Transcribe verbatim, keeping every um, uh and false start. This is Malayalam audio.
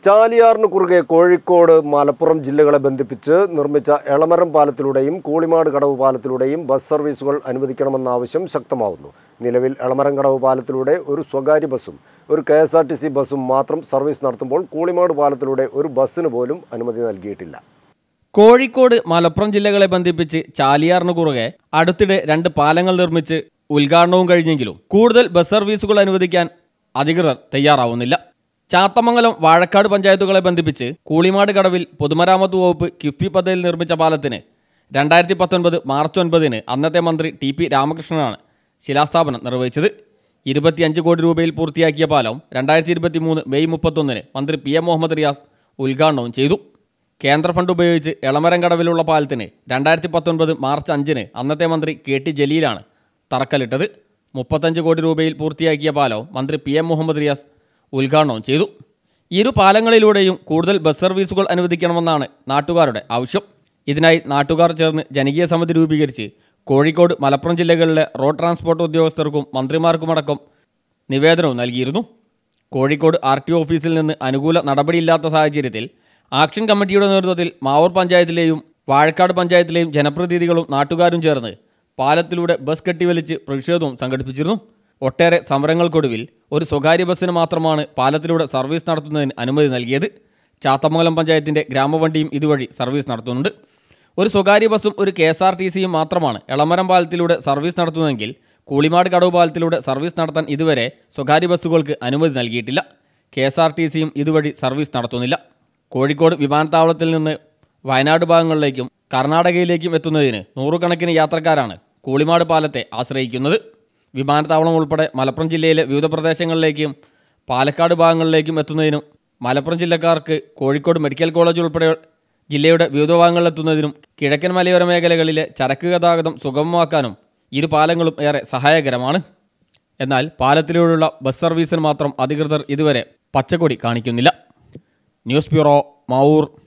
ചാലിയാറിന് കുറുകെ കോഴിക്കോട് മലപ്പുറം ജില്ലകളെ ബന്ധിപ്പിച്ച് നിർമ്മിച്ച എളമരം പാലത്തിലൂടെയും കൂളിമാട് കടവ് പാലത്തിലൂടെയും ബസ് സർവീസുകൾ അനുവദിക്കണമെന്ന ആവശ്യം ശക്തമാവുന്നു. നിലവിൽ എളമരം കടവ് പാലത്തിലൂടെ ഒരു സ്വകാര്യ ബസ്സും ഒരു K S R T C ബസ്സും മാത്രം സർവീസ് നടത്തുമ്പോൾ കൂളിമാട് പാലത്തിലൂടെ ഒരു ബസ്സിന് പോലും അനുമതി നൽകിയിട്ടില്ല. കോഴിക്കോട് മലപ്പുറം ജില്ലകളെ ബന്ധിപ്പിച്ച് ചാലിയാറിന് കുറുകെ അടുത്തിടെ രണ്ട് പാലങ്ങൾ നിർമ്മിച്ച് ഉദ്ഘാടനവും കഴിഞ്ഞെങ്കിലും കൂടുതൽ ബസ് സർവീസുകൾ അനുവദിക്കാൻ അധികൃതർ തയ്യാറാവുന്നില്ല. ചാത്തമംഗലം വാഴക്കാട് പഞ്ചായത്തുകളെ ബന്ധിപ്പിച്ച് കൂളിമാട് കടവിൽ പൊതുമരാമത്ത് വകുപ്പ് കിഫ്ബി പദ്ധതിയിൽ നിർമ്മിച്ച പാലത്തിന് രണ്ടായിരത്തി പത്തൊൻപത് മാർച്ച് ഒൻപതിന് അന്നത്തെ മന്ത്രി ടി പി രാമകൃഷ്ണനാണ് ശിലാസ്ഥാപനം നിർവഹിച്ചത്. ഇരുപത്തിയഞ്ച് കോടി രൂപയിൽ പൂർത്തിയാക്കിയ പാലം രണ്ടായിരത്തി ഇരുപത്തി മൂന്ന് മെയ് മുപ്പത്തൊന്നിന് മന്ത്രി പി എം മുഹമ്മദ് റിയാസ് ഉദ്ഘാടനവും ചെയ്തു. കേന്ദ്ര ഫണ്ട് ഉപയോഗിച്ച് എളമരം കടവിലുള്ള പാലത്തിന് രണ്ടായിരത്തി പത്തൊൻപത് മാർച്ച് അഞ്ചിന് അന്നത്തെ മന്ത്രി കെ ടി ജലീലാണ് തറക്കല്ലിട്ടത്. മുപ്പത്തഞ്ച് കോടി രൂപയിൽ പൂർത്തിയാക്കിയ പാലവും മന്ത്രി പി എം മുഹമ്മദ് റിയാസ് ഉദ്ഘാടനവും ചെയ്തു. ഇരു പാലങ്ങളിലൂടെയും കൂടുതൽ ബസ് സർവീസുകൾ അനുവദിക്കണമെന്നാണ് നാട്ടുകാരുടെ ആവശ്യം. ഇതിനായി നാട്ടുകാർ ചേർന്ന് ജനകീയ സമിതി രൂപീകരിച്ച് കോഴിക്കോട് മലപ്പുറം ജില്ലകളിലെ റോഡ് ട്രാൻസ്പോർട്ട് ഉദ്യോഗസ്ഥർക്കും മന്ത്രിമാർക്കുമടക്കം നിവേദനവും നൽകിയിരുന്നു. കോഴിക്കോട് ആർ ടി ഓഫീസിൽ നിന്ന് അനുകൂല നടപടിയില്ലാത്ത സാഹചര്യത്തിൽ ആക്ഷൻ കമ്മിറ്റിയുടെ നേതൃത്വത്തിൽ മാവൂർ പഞ്ചായത്തിലെയും വാഴക്കാട് പഞ്ചായത്തിലെയും ജനപ്രതിനിധികളും നാട്ടുകാരും ചേർന്ന് പാലത്തിലൂടെ ബസ് കെട്ടിവലിച്ച് പ്രതിഷേധവും സംഘടിപ്പിച്ചിരുന്നു. ഒട്ടേറെ സമരങ്ങൾക്കൊടുവിൽ ഒരു സ്വകാര്യ ബസ്സിന് മാത്രമാണ് പാലത്തിലൂടെ സർവീസ് നടത്തുന്നതിന് അനുമതി നൽകിയത്. ചാത്തമംഗലം പഞ്ചായത്തിൻ്റെ ഗ്രാമവണ്ടിയും ഇതുവഴി സർവീസ് നടത്തുന്നുണ്ട്. ഒരു സ്വകാര്യ ബസ്സും ഒരു കെ എസ് ആർ ടി സിയും മാത്രമാണ് എളമരം പാലത്തിലൂടെ സർവീസ് നടത്തുന്നതെങ്കിൽ കൂളിമാട് കടവ് പാലത്തിലൂടെ സർവീസ് നടത്താൻ ഇതുവരെ സ്വകാര്യ ബസ്സുകൾക്ക് അനുമതി നൽകിയിട്ടില്ല. കെ എസ് ആർ ടി സിയും ഇതുവഴി സർവീസ് നടത്തുന്നില്ല. കോഴിക്കോട് വിമാനത്താവളത്തിൽ നിന്ന് വയനാട് ഭാഗങ്ങളിലേക്കും കർണാടകയിലേക്കും എത്തുന്നതിന് നൂറുകണക്കിന് യാത്രക്കാരാണ് കൂളിമാട് പാലത്തെ ആശ്രയിക്കുന്നത്. വിമാനത്താവളം ഉൾപ്പെടെ മലപ്പുറം ജില്ലയിലെ വിവിധ പ്രദേശങ്ങളിലേക്കും പാലക്കാട് ഭാഗങ്ങളിലേക്കും എത്തുന്നതിനും മലപ്പുറം ജില്ലക്കാർക്ക് കോഴിക്കോട് മെഡിക്കൽ കോളേജ് ഉൾപ്പെടെ ജില്ലയുടെ വിവിധ ഭാഗങ്ങളിലെത്തുന്നതിനും കിഴക്കൻ മലയോര മേഖലകളിലെ ചരക്ക് ഗതാഗതം സുഗമമാക്കാനും ഇരു പാലങ്ങളും ഏറെ സഹായകരമാണ്. എന്നാൽ പാലത്തിലൂടെയുള്ള ബസ് സർവീസിന് മാത്രം അധികൃതർ ഇതുവരെ പച്ചക്കൊടി കാണിക്കുന്നില്ല. News bureau, Mavoor.